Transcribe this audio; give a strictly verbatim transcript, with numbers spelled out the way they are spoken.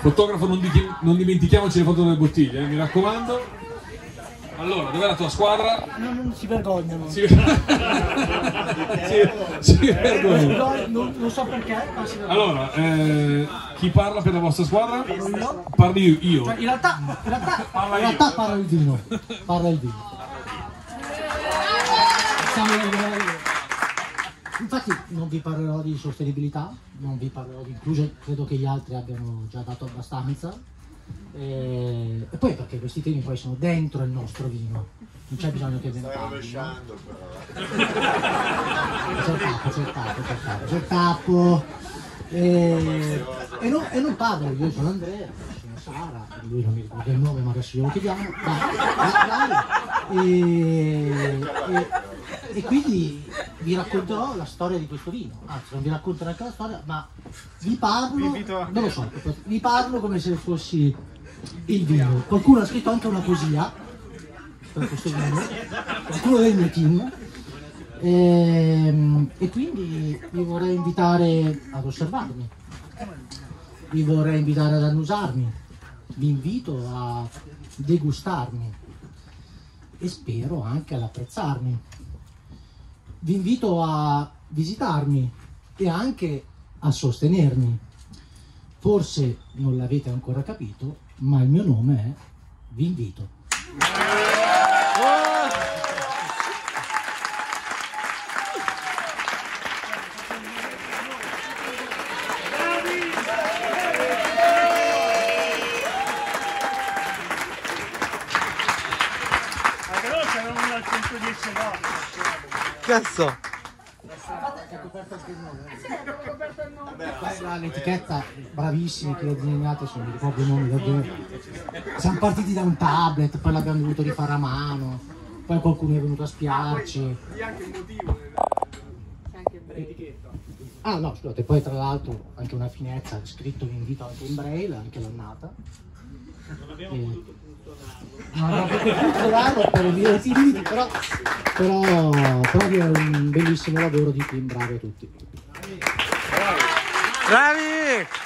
Fotografo, non, di non dimentichiamoci le foto delle bottiglie, eh, mi raccomando. Allora, dov'è la tua squadra? No, non si vergognano. Si, si, si vergognano. Non, non so perché, ma si vergognano. Allora, eh, chi parla per la vostra squadra? Parlo io. Parli io. Cioè, in realtà, in realtà, Parla in realtà io. parla il vino. Parla il vino. Siamo nel livello. Infatti non vi parlerò di sostenibilità, non vi parlerò di inclusione, credo che gli altri abbiano già dato abbastanza. E, e poi perché questi temi poi sono dentro il nostro vino, non c'è bisogno che ve ne parli. Stai rovesciando però. C'è il tappo, c'è il tappo, c'è il tappo, c'è il tappo. E, e, non, e non parlo, io sono Andrea, sono Sara, lui non mi ricordo il nome ma adesso glielo chiediamo. Dai, dai, e, e, e quindi vi racconterò la storia di questo vino, anzi non vi racconto neanche la storia, ma vi parlo, non lo so, vi parlo come se fossi il vino. Qualcuno ha scritto anche una poesia per questo vino, qualcuno del mio team, e, e quindi vi vorrei invitare ad osservarmi, vi vorrei invitare ad annusarmi, vi invito a degustarmi e spero anche ad apprezzarmi. Vi invito a visitarmi e anche a sostenermi. Forse non l'avete ancora capito, ma il mio nome è Vi invito. Cazzo! L'etichetta, bravissimi che le disegnate, sono, mi ricordo i nomi davvero. Siamo partiti da un tablet, poi l'abbiamo dovuto rifare a mano, poi qualcuno è venuto a spiarci. Sì, anche il motivo anche l'etichetta. Ah no, scusate, poi tra l'altro anche una finezza, scritto vi invito anche in braille, anche l'annata. Non abbiamo e... potuto funzionarlo. Non abbiamo potuto funzionarlo per i motivi, però, però, però è un bellissimo lavoro di team, bravi a tutti. Bravi!